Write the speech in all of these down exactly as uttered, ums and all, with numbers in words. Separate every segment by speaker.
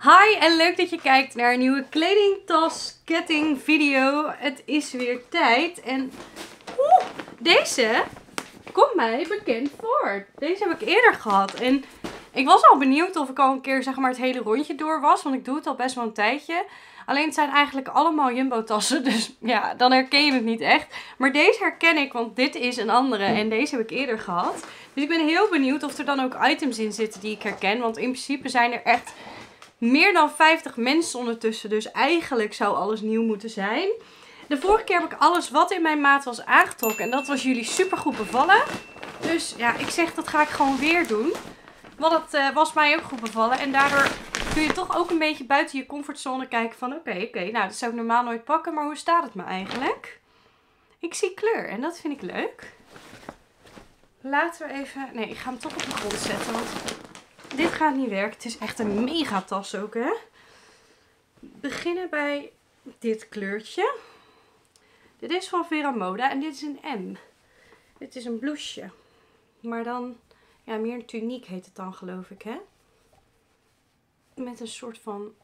Speaker 1: Hi en leuk dat je kijkt naar een nieuwe kledingtas ketting video. Het is weer tijd en oeh, deze komt mij bekend voor. Deze heb ik eerder gehad en ik was al benieuwd of ik al een keer zeg maar het hele rondje door was, want ik doe het al best wel een tijdje. Alleen het zijn eigenlijk allemaal Jumbo tassen, dus ja, dan herken je het niet echt. Maar deze herken ik, want dit is een andere en deze heb ik eerder gehad. Dus ik ben heel benieuwd of er dan ook items in zitten die ik herken, want in principe zijn er echt meer dan vijftig mensen ondertussen, dus eigenlijk zou alles nieuw moeten zijn. De vorige keer heb ik alles wat in mijn maat was aangetrokken en dat was jullie super goed bevallen. Dus ja, ik zeg dat ga ik gewoon weer doen. Want het uh, was mij ook goed bevallen en daardoor kun je toch ook een beetje buiten je comfortzone kijken van oké, okay, oké, okay, nou dat zou ik normaal nooit pakken, maar hoe staat het me eigenlijk? Ik zie kleur en dat vind ik leuk. Laten we even, nee ik ga hem toch op de grond zetten, want dit gaat niet werken. Het is echt een mega tas ook, hè. Beginnen bij dit kleurtje. Dit is van Vera Moda en dit is een M. Dit is een blouseje. Maar dan, ja, meer een tuniek heet het dan, geloof ik, hè. Met een soort van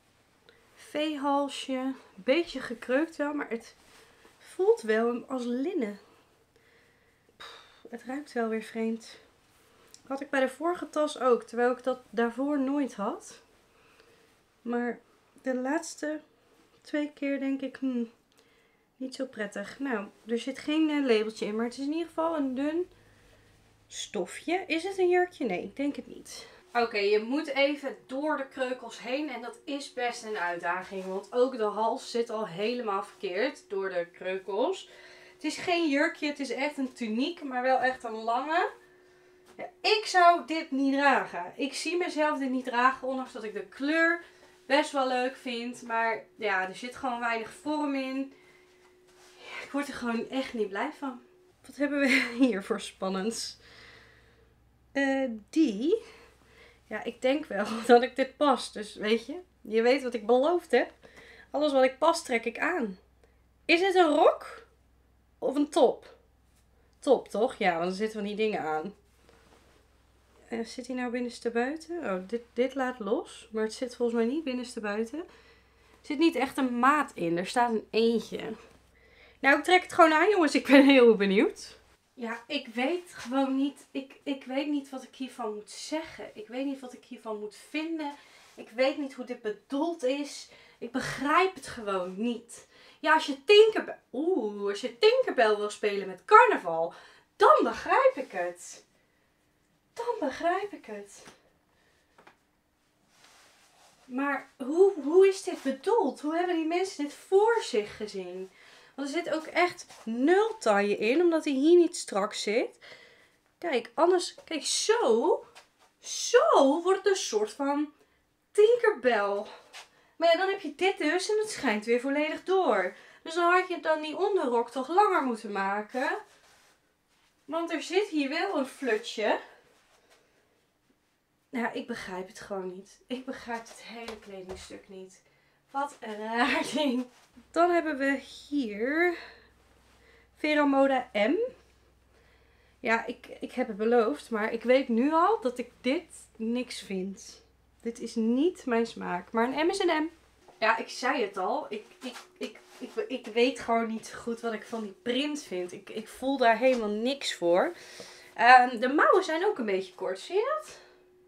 Speaker 1: V-halsje. Beetje gekreukt wel, maar het voelt wel als linnen. Pff, het ruikt wel weer vreemd. Had ik bij de vorige tas ook, terwijl ik dat daarvoor nooit had. Maar de laatste twee keer denk ik, hmm, niet zo prettig. Nou, er zit geen uh, labeltje in, maar het is in ieder geval een dun stofje. Is het een jurkje? Nee, ik denk het niet. Oké, okay, je moet even door de kreukels heen en dat is best een uitdaging. Want ook de hals zit al helemaal verkeerd door de kreukels. Het is geen jurkje, het is echt een tuniek, maar wel echt een lange. Ja, ik zou dit niet dragen. Ik zie mezelf dit niet dragen, ondanks dat ik de kleur best wel leuk vind. Maar ja, er zit gewoon weinig vorm in. Ja, ik word er gewoon echt niet blij van. Wat hebben we hier voor spannends? Uh, die. Ja, ik denk wel dat ik dit pas. Dus weet je, je weet wat ik beloofd heb. Alles wat ik pas trek ik aan. Is het een rok? Of een top? Top, toch? Ja, want er zitten van die dingen aan. Uh, zit hij nou binnenste buiten? Oh, dit, dit laat los. Maar het zit volgens mij niet binnenste buiten. Er zit niet echt een maat in. Er staat een eentje. Nou, ik trek het gewoon aan, jongens. Ik ben heel benieuwd. Ja, ik weet gewoon niet. Ik, ik weet niet wat ik hiervan moet zeggen. Ik weet niet wat ik hiervan moet vinden. Ik weet niet hoe dit bedoeld is. Ik begrijp het gewoon niet. Ja, als je Tinkerbell... Oeh, als je Tinkerbell wil spelen met carnaval, dan begrijp ik het. Dan begrijp ik het. Maar hoe, hoe is dit bedoeld? Hoe hebben die mensen dit voor zich gezien? Want er zit ook echt nul taille in, omdat hij hier niet strak zit. Kijk, anders, kijk, zo, zo wordt het een soort van Tinkerbell. Maar ja, dan heb je dit dus en het schijnt weer volledig door. Dus dan had je dan die onderrok toch langer moeten maken. Want er zit hier wel een flutje. Nou, ik begrijp het gewoon niet. Ik begrijp het hele kledingstuk niet. Wat een raar ding. Dan hebben we hier Vera Moda M. Ja, ik, ik heb het beloofd, maar ik weet nu al dat ik dit niks vind. Dit is niet mijn smaak. Maar een M is een M. Ja, ik zei het al. Ik, ik, ik, ik, ik weet gewoon niet goed wat ik van die print vind. Ik, ik voel daar helemaal niks voor. Uh, de mouwen zijn ook een beetje kort. Zie je dat?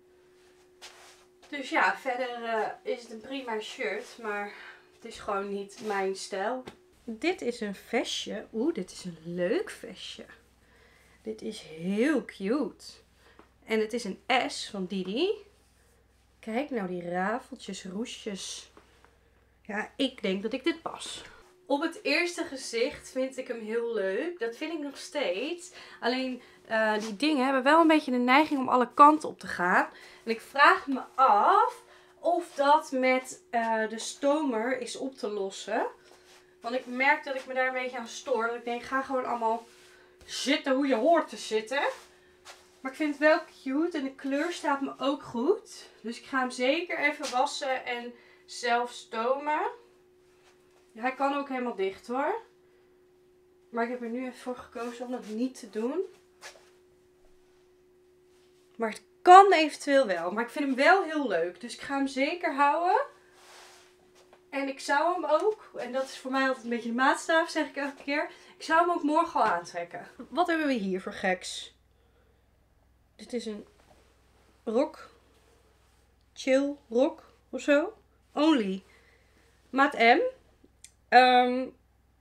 Speaker 1: Dus ja, verder uh, is het een prima shirt, maar het is gewoon niet mijn stijl. Dit is een vestje. Oeh, dit is een leuk vestje. Dit is heel cute. En het is een S van Didi. Kijk nou die rafeltjes, roesjes. Ja, ik denk dat ik dit pas. Op het eerste gezicht vind ik hem heel leuk. Dat vind ik nog steeds. Alleen uh, die dingen hebben wel een beetje de neiging om alle kanten op te gaan. En ik vraag me af of dat met uh, de stomer is op te lossen. Want ik merk dat ik me daar een beetje aan stoor. Dat ik denk, ga gewoon allemaal zitten hoe je hoort te zitten. Maar ik vind het wel cute en de kleur staat me ook goed. Dus ik ga hem zeker even wassen en zelf stomen. Ja, hij kan ook helemaal dicht hoor. Maar ik heb er nu even voor gekozen om dat niet te doen. Maar het kan eventueel wel. Maar ik vind hem wel heel leuk. Dus ik ga hem zeker houden. En ik zou hem ook, en dat is voor mij altijd een beetje de maatstaf, zeg ik elke keer. Ik zou hem ook morgen al aantrekken. Wat hebben we hier voor geks? Dit is een rok. Chill rok of zo. Only. Maat M. Um,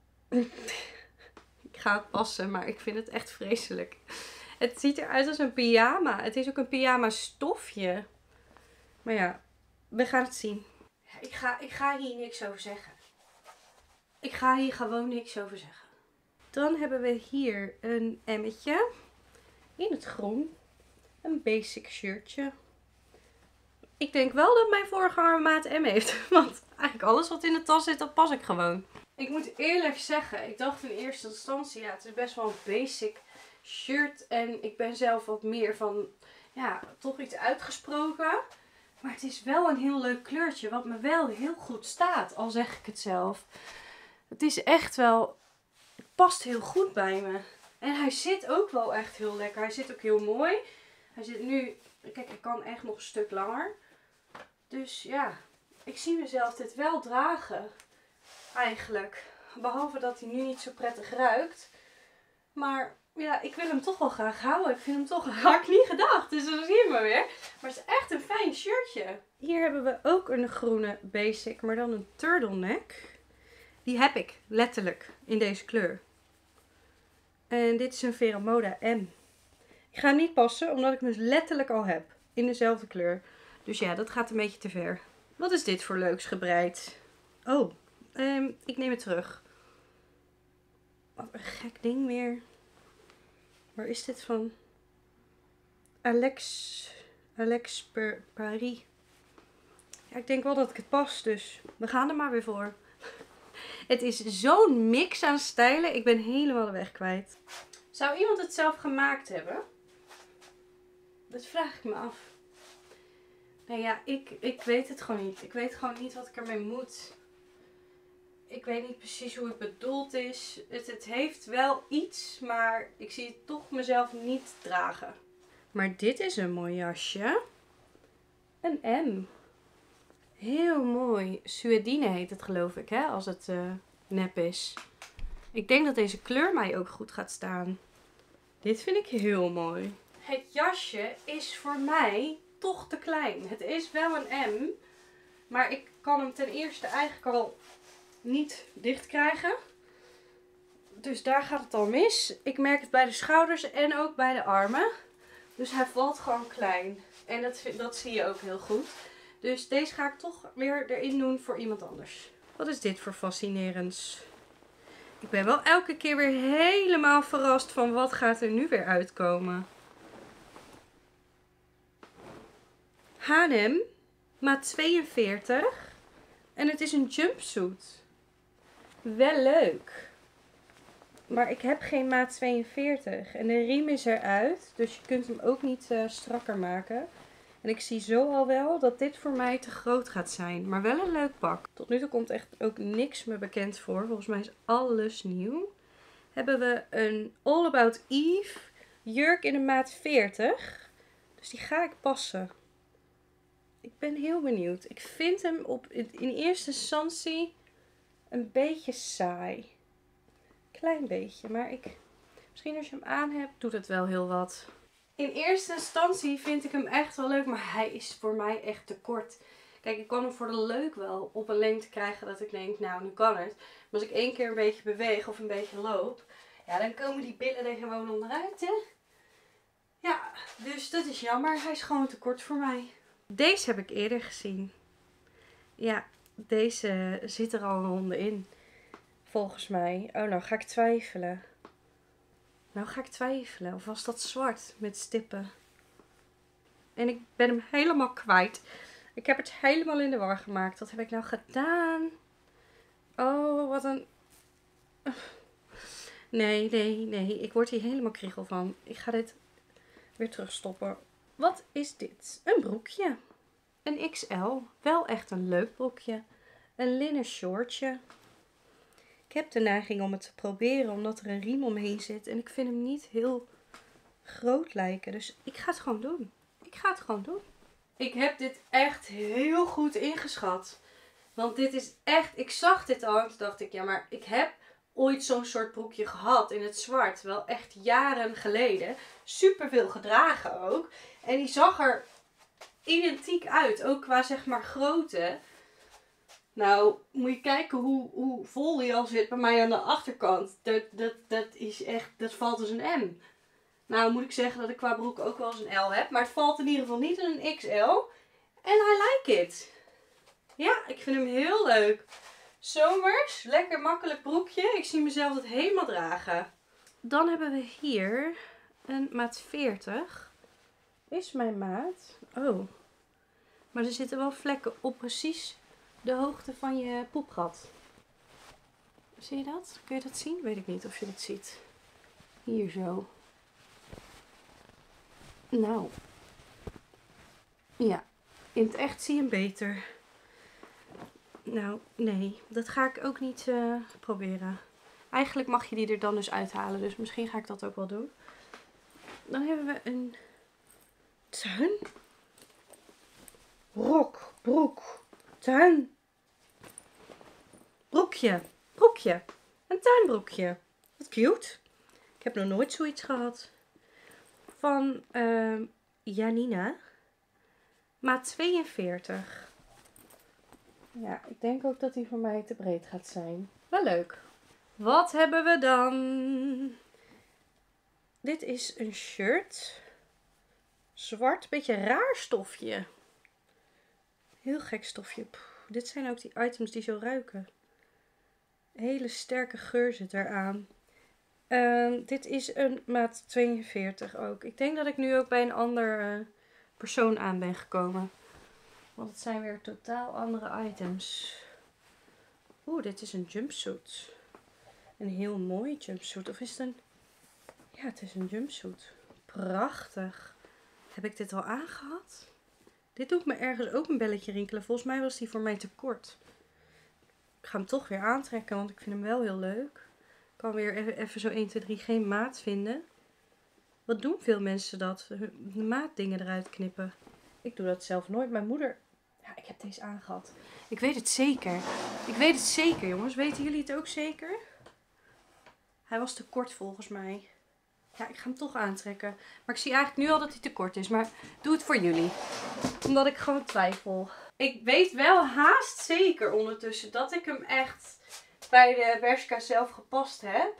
Speaker 1: ik ga het passen, maar ik vind het echt vreselijk. Het ziet eruit als een pyjama. Het is ook een pyjama stofje. Maar ja, we gaan het zien. Ik ga, ik ga hier niks over zeggen. Ik ga hier gewoon niks over zeggen. Dan hebben we hier een emmetje. In het groen. Een basic shirtje. Ik denk wel dat mijn voorganger maat M heeft. Want eigenlijk alles wat in de tas zit, dat pas ik gewoon. Ik moet eerlijk zeggen, ik dacht in eerste instantie, ja, het is best wel een basic shirt. En ik ben zelf wat meer van, ja, toch iets uitgesproken. Maar het is wel een heel leuk kleurtje, wat me wel heel goed staat, al zeg ik het zelf. Het is echt wel, het past heel goed bij me. En hij zit ook wel echt heel lekker. Hij zit ook heel mooi. Hij zit nu, kijk, hij kan echt nog een stuk langer. Dus ja, ik zie mezelf dit wel dragen. Eigenlijk. Behalve dat hij nu niet zo prettig ruikt. Maar ja, ik wil hem toch wel graag houden. Ik vind hem toch, had ik niet gedacht. Dus dan zie je maar weer. Maar het is echt een fijn shirtje. Hier hebben we ook een groene basic, maar dan een turtleneck. Die heb ik letterlijk in deze kleur. En dit is een Veramoda M. Ik ga hem niet passen, omdat ik hem dus letterlijk al heb. In dezelfde kleur. Dus ja, dat gaat een beetje te ver. Wat is dit voor leuks gebreid? Oh, um, ik neem het terug. Wat een gek ding weer. Waar is dit van? Alex, Alex per Paris. Ja, ik denk wel dat ik het pas, dus we gaan er maar weer voor. Het is zo'n mix aan stijlen. Ik ben helemaal de weg kwijt. Zou iemand het zelf gemaakt hebben? Dat vraag ik me af. Nee, ja, ik, ik weet het gewoon niet. Ik weet gewoon niet wat ik ermee moet. Ik weet niet precies hoe het bedoeld is. Het, het heeft wel iets, maar ik zie het toch mezelf niet dragen. Maar dit is een mooi jasje. Een M. Heel mooi. Suedine heet het, geloof ik, hè? Als het uh, nep is. Ik denk dat deze kleur mij ook goed gaat staan. Dit vind ik heel mooi. Het jasje is voor mij toch te klein. Het is wel een M. Maar ik kan hem ten eerste eigenlijk al niet dicht krijgen. Dus daar gaat het al mis. Ik merk het bij de schouders en ook bij de armen. Dus hij valt gewoon klein. En dat, dat zie je ook heel goed. Dus deze ga ik toch weer erin doen voor iemand anders. Wat is dit voor fascinerends? Ik ben wel elke keer weer helemaal verrast van wat gaat er nu weer uitkomen. H en M, maat tweeënveertig. En het is een jumpsuit. Wel leuk. Maar ik heb geen maat tweeënveertig. En de riem is eruit. Dus je kunt hem ook niet uh, strakker maken. En ik zie zo al wel dat dit voor mij te groot gaat zijn. Maar wel een leuk pak. Tot nu toe komt echt ook niks me bekend voor. Volgens mij is alles nieuw. Hebben we een All About Eve jurk in de maat veertig. Dus die ga ik passen. Ik ben heel benieuwd. Ik vind hem op, in eerste instantie een beetje saai. Klein beetje. Maar ik, misschien als je hem aan hebt, doet het wel heel wat. In eerste instantie vind ik hem echt wel leuk, maar hij is voor mij echt te kort. Kijk, ik kan hem voor de leuk wel op een lengte krijgen dat ik denk, nou, nu kan het. Maar als ik één keer een beetje beweeg of een beetje loop, ja, dan komen die billen er gewoon onderuit, hè. Ja, dus dat is jammer. Hij is gewoon te kort voor mij. Deze heb ik eerder gezien. Ja, deze zit er al een ronde in. Volgens mij. Oh, nou ga ik twijfelen. Nou ga ik twijfelen. Of was dat zwart met stippen? En ik ben hem helemaal kwijt. Ik heb het helemaal in de war gemaakt. Wat heb ik nou gedaan? Oh, wat een... Nee, nee, nee. Ik word hier helemaal kriegel van. Ik ga dit weer terugstoppen. Wat is dit? Een broekje. Een X L. Wel echt een leuk broekje. Een linnen shortje. Ik heb de neiging om het te proberen, omdat er een riem omheen zit. En ik vind hem niet heel groot lijken. Dus ik ga het gewoon doen. Ik ik ga het gewoon doen. Ik heb dit echt heel goed ingeschat. Want dit is echt, ik zag dit al en toen dacht ik, ja maar ik heb ooit zo'n soort broekje gehad in het zwart. Wel echt jaren geleden. Super veel gedragen ook. En die zag er identiek uit. Ook qua zeg maar grootte. Nou, moet je kijken hoe, hoe vol die al zit bij mij aan de achterkant. Dat, dat, dat is echt, dat valt als een M. Nou moet ik zeggen dat ik qua broek ook wel eens een L heb. Maar het valt in ieder geval niet in een X L. En I like it. Ja, ik vind hem heel leuk. Zomers, lekker makkelijk broekje. Ik zie mezelf het helemaal dragen. Dan hebben we hier een maat veertig. Is mijn maat. Oh. Maar er zitten wel vlekken op precies de hoogte van je poepgat. Zie je dat? Kun je dat zien? Weet ik niet of je dat ziet. Hier zo. Nou. Ja. In het echt zie je hem beter. Nou, nee. Dat ga ik ook niet uh, proberen. Eigenlijk mag je die er dan dus uithalen. Dus misschien ga ik dat ook wel doen. Dan hebben we een tuin. Rok, broek, tuin. Broekje, broekje. Een tuinbroekje. Wat cute. Ik heb nog nooit zoiets gehad. Van uh, Janina. Maat tweeënveertig. Ja, ik denk ook dat die voor mij te breed gaat zijn. Wel leuk. Wat hebben we dan? Dit is een shirt. Zwart, beetje raar stofje. Heel gek stofje. Puh, dit zijn ook die items die zo ruiken. Hele sterke geur zit eraan. Uh, dit is een maat tweeënveertig ook. Ik denk dat ik nu ook bij een ander uh, persoon aan ben gekomen. Want het zijn weer totaal andere items. Oeh, dit is een jumpsuit. Een heel mooie jumpsuit. Of is het een... Ja, het is een jumpsuit. Prachtig. Heb ik dit al aangehad? Dit doet me ergens ook een belletje rinkelen. Volgens mij was die voor mij te kort. Ik ga hem toch weer aantrekken, want ik vind hem wel heel leuk. Ik kan weer even, even zo één, twee, drie geen maat vinden. Wat doen veel mensen dat? De maatdingen eruit knippen. Ik doe dat zelf nooit. Mijn moeder... Ja, ik heb deze aangehad. Ik weet het zeker. Ik weet het zeker, jongens. Weten jullie het ook zeker? Hij was te kort volgens mij. Ja, ik ga hem toch aantrekken. Maar ik zie eigenlijk nu al dat hij te kort is. Maar doe het voor jullie. Omdat ik gewoon twijfel. Ik weet wel haast zeker ondertussen dat ik hem echt bij de Bershka zelf gepast heb.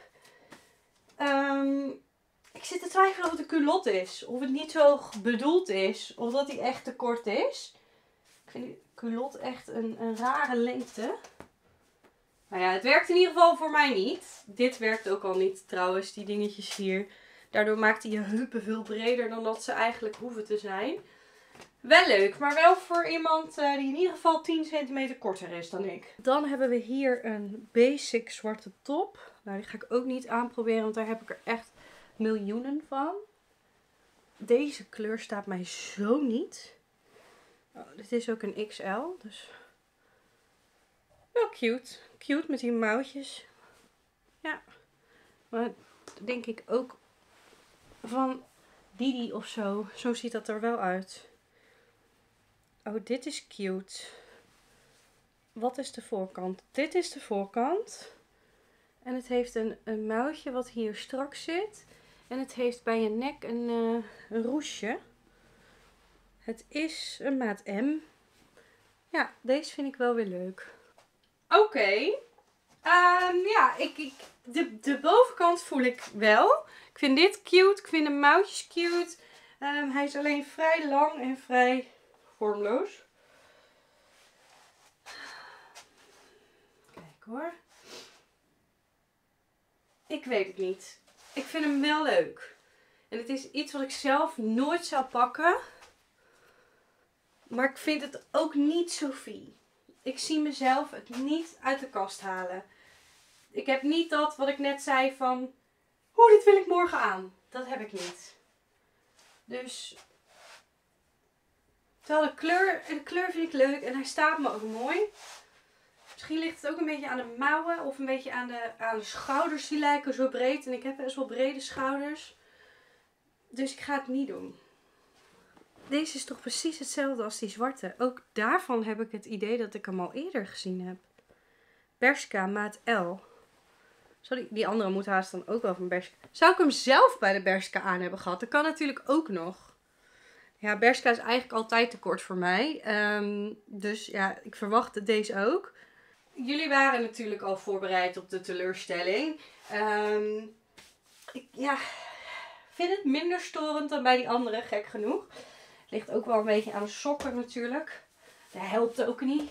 Speaker 1: Um, ik zit te twijfelen of het een culotte is. Of het niet zo bedoeld is. Of dat hij echt te kort is. Ik vind die culotte echt een, een rare lengte. Nou ja, het werkt in ieder geval voor mij niet. Dit werkt ook al niet trouwens, die dingetjes hier. Daardoor maakt hij je heupen veel breder dan dat ze eigenlijk hoeven te zijn. Wel leuk, maar wel voor iemand uh, die in ieder geval tien centimeter korter is dan ik. Dan hebben we hier een basic zwarte top. Nou, die ga ik ook niet aanproberen, want daar heb ik er echt miljoenen van. Deze kleur staat mij zo niet. Oh, dit is ook een X L, dus wel cute. Cute met die mouwtjes. Ja, maar denk ik ook van Didi of zo. Zo ziet dat er wel uit. Oh, dit is cute. Wat is de voorkant? Dit is de voorkant. En het heeft een, een mouwtje wat hier strak zit. En het heeft bij je nek een, uh, een roesje. Het is een maat M. Ja, deze vind ik wel weer leuk. Oké. Okay. Um, ja, ik, ik, de, de bovenkant voel ik wel. Ik vind dit cute. Ik vind de mouwtjes cute. Um, hij is alleen vrij lang en vrij vormloos. Kijk hoor. Ik weet het niet. Ik vind hem wel leuk. En het is iets wat ik zelf nooit zou pakken. Maar ik vind het ook niet Sophie. Ik zie mezelf het niet uit de kast halen. Ik heb niet dat wat ik net zei van... Oeh, dit wil ik morgen aan. Dat heb ik niet. Dus... Terwijl de kleur, de kleur vind ik leuk en hij staat me ook mooi. Misschien ligt het ook een beetje aan de mouwen of een beetje aan de, aan de schouders. Die lijken zo breed en ik heb best wel brede schouders. Dus ik ga het niet doen. deze is toch precies hetzelfde als die zwarte. Ook daarvan heb ik het idee dat ik hem al eerder gezien heb. Bershka maat L. Sorry, die andere moet haast dan ook wel van Bershka. Zou ik hem zelf bij de Bershka aan hebben gehad? Dat kan natuurlijk ook nog. Ja, Bershka is eigenlijk altijd te kort voor mij. Um, dus ja, ik verwachtte deze ook. Jullie waren natuurlijk al voorbereid op de teleurstelling. Um, ik ja, vind het minder storend dan bij die andere, gek genoeg. Ligt ook wel een beetje aan de sokken natuurlijk. Dat helpt ook niet.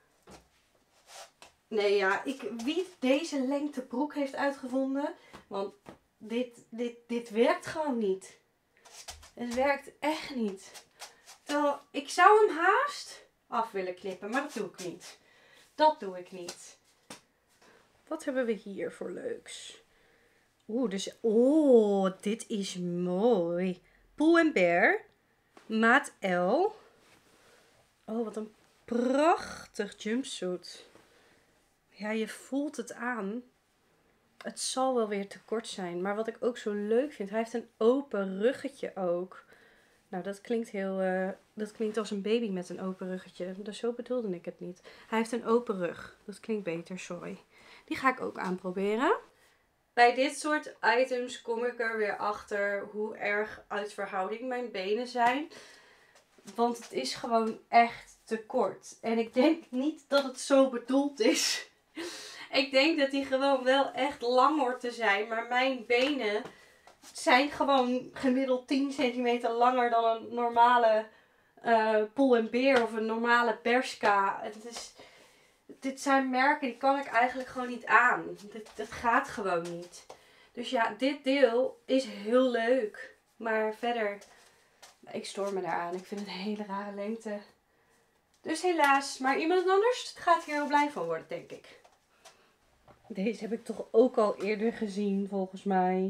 Speaker 1: Nee, ja, ik, wie deze lengte broek heeft uitgevonden. Want dit, dit, dit werkt gewoon niet. Het werkt echt niet. Terwijl, ik zou hem haast af willen knippen, maar dat doe ik niet. Dat doe ik niet. Wat hebben we hier voor leuks? Oeh, dus, oh, dit is mooi. Pull and Bear. Maat L. Oh, wat een prachtig jumpsuit. Ja, je voelt het aan. Het zal wel weer te kort zijn. Maar wat ik ook zo leuk vind, hij heeft een open ruggetje ook. Nou, dat klinkt heel, uh, dat klinkt als een baby met een open ruggetje. Dus zo bedoelde ik het niet. Hij heeft een open rug. Dat klinkt beter, sorry. Die ga ik ook aanproberen. Bij dit soort items kom ik er weer achter hoe erg uit verhouding mijn benen zijn. Want het is gewoon echt te kort. En ik denk niet dat het zo bedoeld is. Ik denk dat hij gewoon wel echt lang hoort te zijn. Maar mijn benen zijn gewoon gemiddeld tien centimeter langer dan een normale uh, Pull and Bear of een normale Bershka. Het is, dit zijn merken die kan ik eigenlijk gewoon niet aan. Dit, dat gaat gewoon niet. Dus ja, dit deel is heel leuk. Maar verder, ik stoor me daaraan. Ik vind het een hele rare lengte. Dus helaas, maar iemand anders gaat hier heel blij van worden, denk ik. Deze heb ik toch ook al eerder gezien, volgens mij.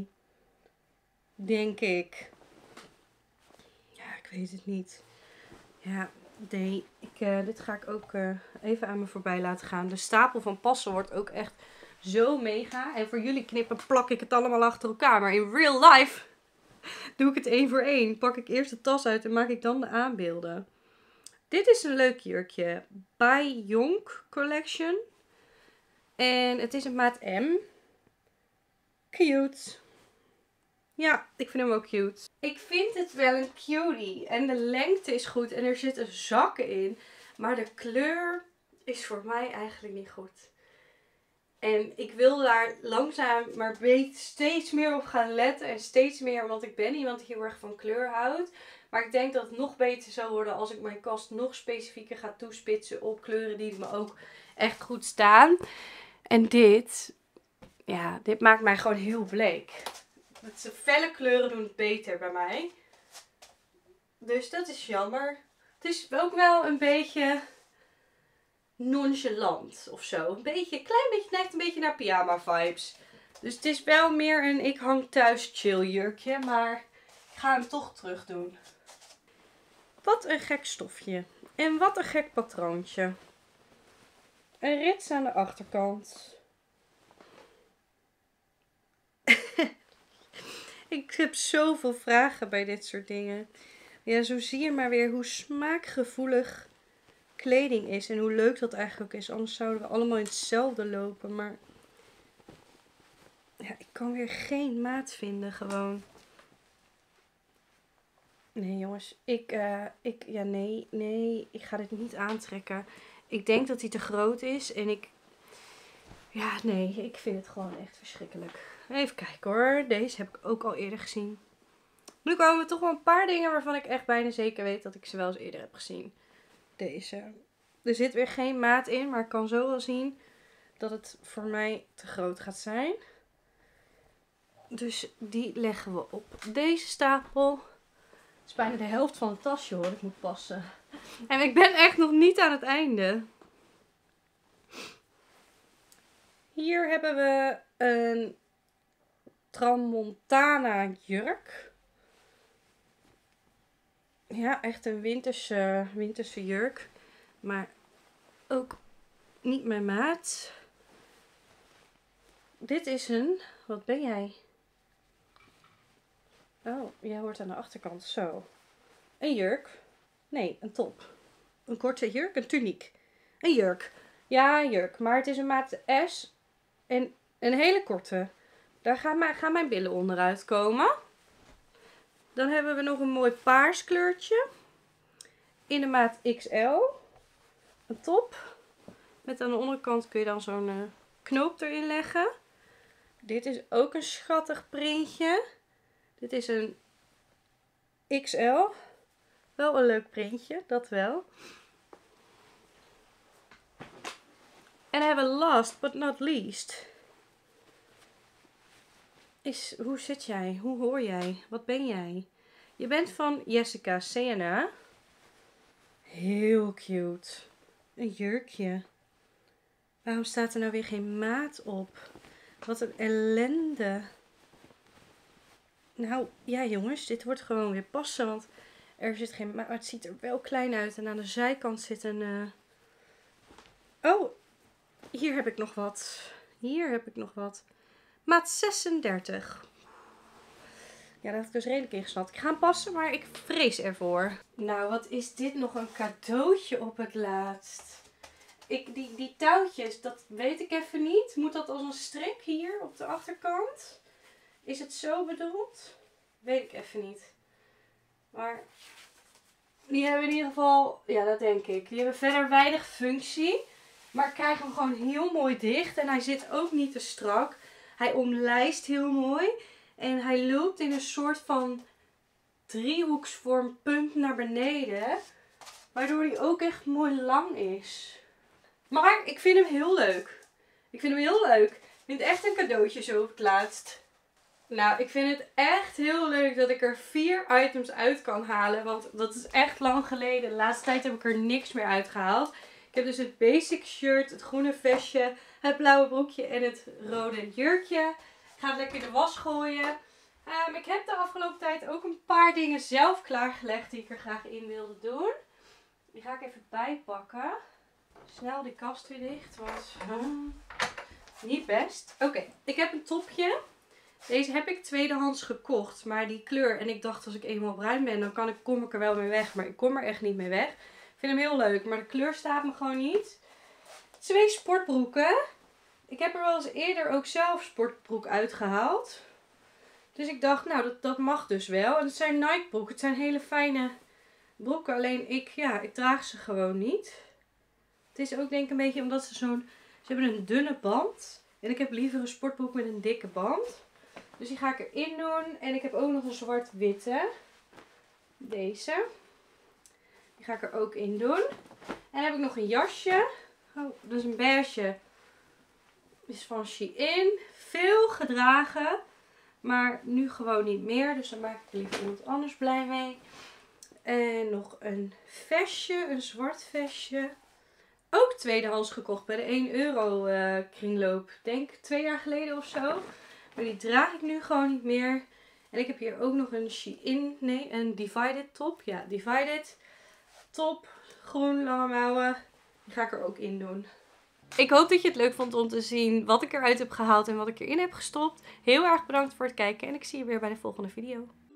Speaker 1: Denk ik. Ja, ik weet het niet. Ja, nee. Ik, uh, dit ga ik ook uh, even aan me voorbij laten gaan. De stapel van passen wordt ook echt zo mega. En voor jullie knippen plak ik het allemaal achter elkaar. Maar in real life doe ik het één voor één. Pak ik eerst de tas uit en maak ik dan de aanbeelden. Dit is een leuk jurkje. By Jonk Collection. En het is een maat M. Cute. Ja, ik vind hem ook cute. Ik vind het wel een cutie. En de lengte is goed. En er zitten zakken in. Maar de kleur is voor mij eigenlijk niet goed. En ik wil daar langzaam maar beet steeds meer op gaan letten. En steeds meer, want ik ben iemand die heel erg van kleur houdt. Maar ik denk dat het nog beter zou worden als ik mijn kast nog specifieker ga toespitsen op kleuren die me ook echt goed staan. En dit, ja, dit maakt mij gewoon heel bleek. Het felle kleuren doen het beter bij mij. Dus dat is jammer. Het is ook wel een beetje nonchalant of zo. Een beetje, een klein beetje, neigt een beetje naar pyjama vibes. Dus het is wel meer een ik hang thuis chill jurkje. Maar ik ga hem toch terug doen. Wat een gek stofje. En wat een gek patroontje. Een rits aan de achterkant. Ik heb zoveel vragen bij dit soort dingen. Ja, zo zie je maar weer hoe smaakgevoelig kleding is. En hoe leuk dat eigenlijk ook is. Anders zouden we allemaal in hetzelfde lopen. Maar ja, ik kan weer geen maat vinden gewoon. Nee jongens, ik, uh, ik, ja nee, nee, ik ga dit niet aantrekken. Ik denk dat hij te groot is en ik, ja nee, ik vind het gewoon echt verschrikkelijk. Even kijken hoor, deze heb ik ook al eerder gezien. Nu komen toch wel een paar dingen waarvan ik echt bijna zeker weet dat ik ze wel eens eerder heb gezien. Deze. Er zit weer geen maat in, maar ik kan zo wel zien dat het voor mij te groot gaat zijn. Dus die leggen we op deze stapel. Het is bijna de helft van het tasje hoor, dat moet passen. En ik ben echt nog niet aan het einde. Hier hebben we een Tramontana jurk. Ja, echt een winterse, winterse jurk. Maar ook niet mijn maat. Dit is een, wat ben jij? Oh, jij hoort aan de achterkant zo. Een jurk. Nee, een top. Een korte jurk, een tuniek. Een jurk. Ja, een jurk. Maar het is een maat S. En een hele korte. Daar gaan mijn, gaan mijn billen onderuit komen. Dan hebben we nog een mooi paars kleurtje. In de maat X L. Een top. Met aan de onderkant kun je dan zo'n uh, knoop erin leggen. Dit is ook een schattig printje. Dit is een X L. Wel een leuk printje, dat wel. En dan hebben we last but not least. Is, hoe zit jij? Hoe hoor jij? Wat ben jij? Je bent van Jessica Sienna. Heel cute. Een jurkje. Waarom staat er nou weer geen maat op? Wat een ellende. Nou, ja jongens, dit wordt gewoon weer passen. Want er zit geen maat. Maar het ziet er wel klein uit. En aan de zijkant zit een... Uh... Oh, hier heb ik nog wat. Hier heb ik nog wat. Maat zesendertig. Ja, dat heb ik dus redelijk ingesnat. Ik ga hem passen, maar ik vrees ervoor. Nou, wat is dit nog een cadeautje op het laatst. Ik, die, die touwtjes, dat weet ik even niet. Moet dat als een strik hier op de achterkant? Is het zo bedoeld? Weet ik even niet. Maar die hebben in ieder geval, ja dat denk ik. Die hebben verder weinig functie. Maar ik krijg hem gewoon heel mooi dicht. En hij zit ook niet te strak. Hij omlijst heel mooi. En hij loopt in een soort van driehoeksvorm punt naar beneden. Waardoor hij ook echt mooi lang is. Maar ik vind hem heel leuk. Ik vind hem heel leuk. Ik vind het echt een cadeautje zo op het laatst. Nou, ik vind het echt heel leuk dat ik er vier items uit kan halen. Want dat is echt lang geleden. De laatste tijd heb ik er niks meer uitgehaald. Ik heb dus het basic shirt, het groene vestje, het blauwe broekje en het rode jurkje. Ik ga het lekker in de was gooien. Um, ik heb de afgelopen tijd ook een paar dingen zelf klaargelegd die ik er graag in wilde doen. Die ga ik even bijpakken. Snel die kast weer dicht, want hmm, niet best. Oké, okay, ik heb een topje. Deze heb ik tweedehands gekocht, maar die kleur. En ik dacht als ik eenmaal bruin ben, dan kan ik, kom ik er wel mee weg. Maar ik kom er echt niet mee weg. Ik vind hem heel leuk, maar de kleur staat me gewoon niet. Twee sportbroeken. Ik heb er wel eens eerder ook zelf sportbroek uitgehaald. Dus ik dacht, nou dat, dat mag dus wel. En het zijn Nike broeken. Het zijn hele fijne broeken. Alleen ik, ja, ik draag ze gewoon niet. Het is ook denk ik een beetje omdat ze zo'n... Ze hebben een dunne band. En ik heb liever een sportbroek met een dikke band. Dus die ga ik erin doen. En ik heb ook nog een zwart-witte. Deze. Die ga ik er ook in doen. En dan heb ik nog een jasje. Oh, dat is een beige. Is van Shein. Veel gedragen. Maar nu gewoon niet meer. Dus dan maak ik er liever iemand anders blij mee. En nog een vestje. Een zwart vestje. Ook tweedehands gekocht bij de één euro uh, kringloop. Ik denk twee jaar geleden of zo. Maar die draag ik nu gewoon niet meer. En ik heb hier ook nog een Shein. Nee, een Divided top. Ja, Divided top. Groen, lange mouwen. Die ga ik er ook in doen. Ik hoop dat je het leuk vond om te zien wat ik eruit heb gehaald en wat ik erin heb gestopt. Heel erg bedankt voor het kijken en ik zie je weer bij de volgende video.